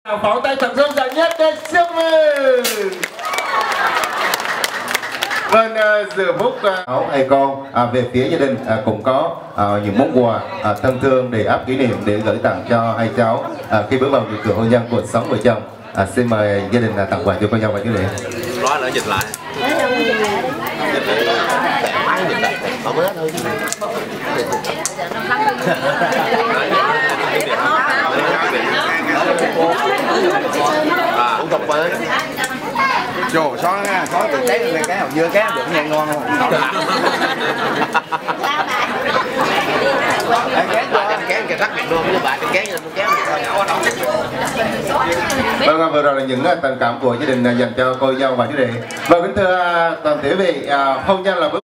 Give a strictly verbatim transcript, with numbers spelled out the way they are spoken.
Pháo tay thật rung rợn nhất để chúc mừng. Vâng, uh, giờ phút uh, hay con uh, về phía gia đình uh, cũng có uh, những món quà uh, thân thương để áp kỷ niệm để gửi tặng cho hai cháu uh, khi bước vào cửa hôn nhân cuộc sống vợ chồng. Uh, xin mời gia đình uh, tặng quà cho con dâu và chú rể. Nói nữa dịch lại. Cũng cục với. Trời xó nha, xó từ cái lên cái hồng dưa cái được nghe ngon không? Vâng, vừa rồi là những tình cảm của gia đình dành cho cô dâu và chú rể. Vâng, kính thưa toàn thể vị, hôn nhân là bước